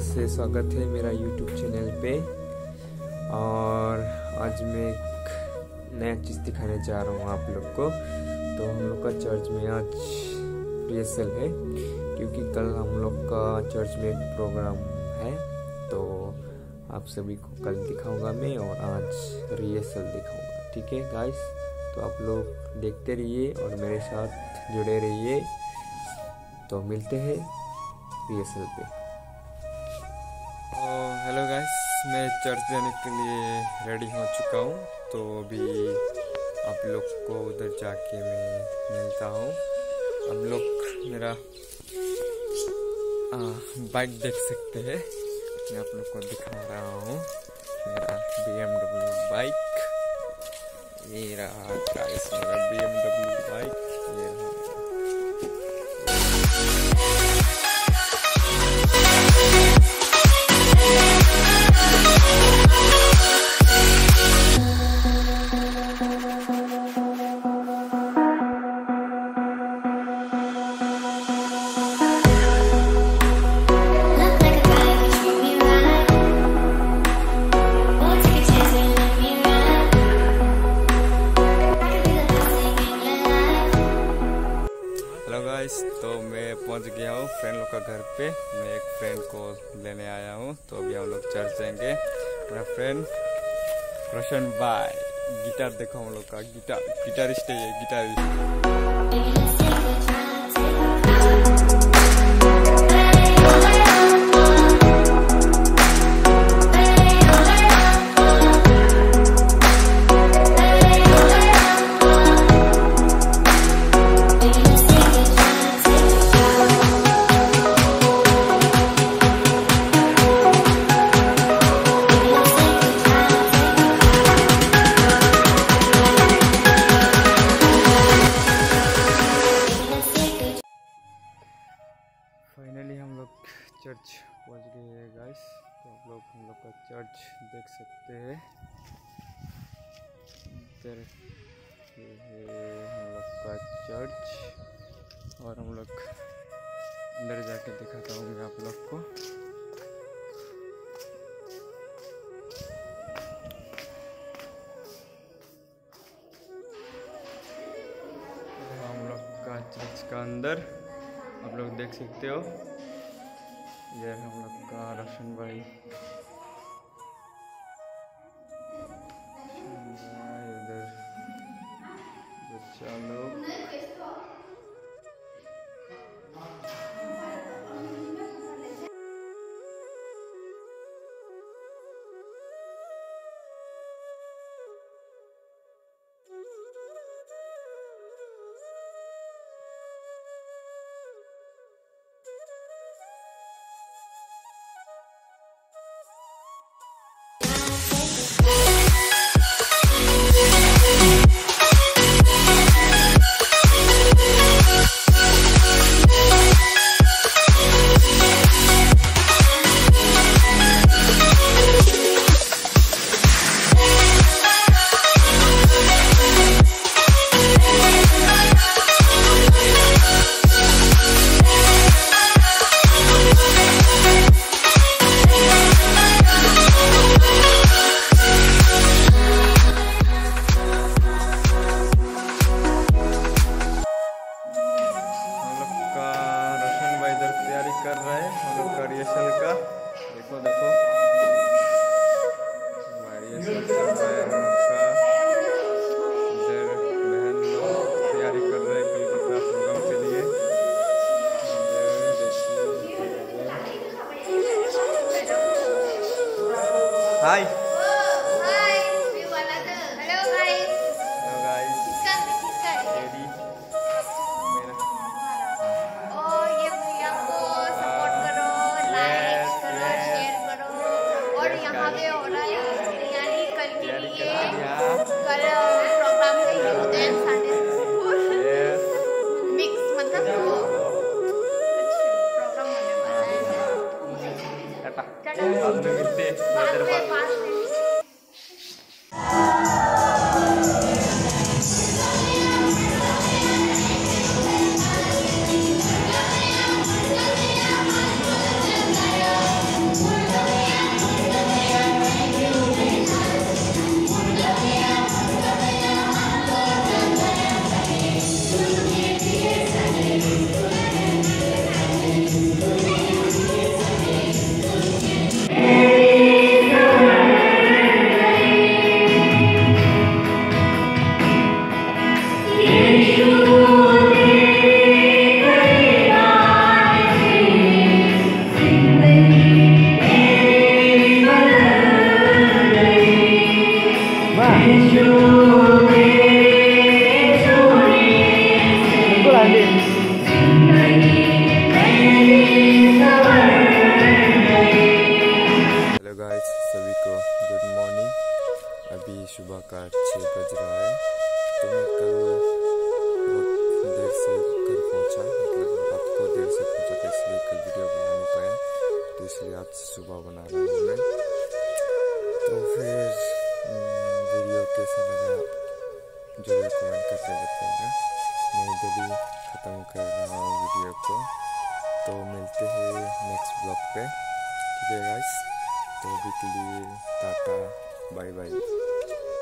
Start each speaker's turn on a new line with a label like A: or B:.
A: से स्वागत है मेरा YouTube चैनल पे। और आज मैं एक नया चीज़ दिखाने जा रहा हूँ आप लोग को। तो हम लोग का चर्च में आज रिहर्सल है, क्योंकि कल हम लोग का चर्च में एक प्रोग्राम है। तो आप सभी को कल दिखाऊंगा मैं और आज रिहर्सल दिखाऊंगा, ठीक है गाइस। तो आप लोग देखते रहिए और मेरे साथ जुड़े रहिए। तो मिलते हैं रिहर्सल पे। हेलो गाइस, मैं चर्च जाने के लिए रेडी हो चुका हूँ। तो अभी आप लोग को उधर जाके मैं मिलता हूँ। आप लोग मेरा बाइक देख सकते हैं, मैं आप लोग को दिखा रहा हूँ। मेरा BMW बाइक, ये रहा गाइस मेरा BMW बाइक, ये रहा। तो मैं पहुंच गया हूँ फ्रेंड लोग का घर पे। मैं एक फ्रेंड को लेने आया हूँ। तो अभी हम लोग चर्च जाएंगे। मेरा फ्रेंड रोशन भाई, गिटार देखो हम लोग का, गिटारिस्ट है ये, गिटारिस्ट। फाइनली हम लोग चर्च पहुंच गए हैं गाइस। तो आप लोग हम लोग का चर्च देख सकते हैं। इधर ये है हम लोग का चर्च, और हम लोग अंदर जाके दिखाता हूँ मैं आप लोग को। हम लोग का चर्च का अंदर आप लोग देख सकते हो। ये हम लोग का रोशन भाई, इधर बच्चा लोग। कर रहे हैं हम लोग का रिहर्सल का। देखो देखो रिहर्सल चल रहा है हम लोग का। इधर बहन लोग तैयारी कर रहे हैं कल का प्रोग्राम के लिए। हाय
B: यहाँ पे हो रहा है तैयारी कल के लिए। कल प्रोग्राम का ये होते हैं संडे स्कूल मिक्स, मतलब वो प्रोग्राम होने वाला है।
A: हेलो गाइस, सभी को गुड मॉर्निंग। अभी सुबह का 6 बज रहा है। तो मैं कल बहुत देर से घर पहुंचा, मतलब रात को देर से पहुंचा, तो इसलिए कल वीडियो बना नहीं पाया। तो इसलिए आज सुबह बना रहा हूँ मैं। तो फिर वीडियो कैसा लगा जरूर कमेंट करके बताइएगा। मैं इधर ही ख़त्म कर रहा हूँ वीडियो को। तो मिलते हैं नेक्स्ट ब्लॉग पे, ठीक है गाइस। तो अभी के लिए टाटा, बाय बाय।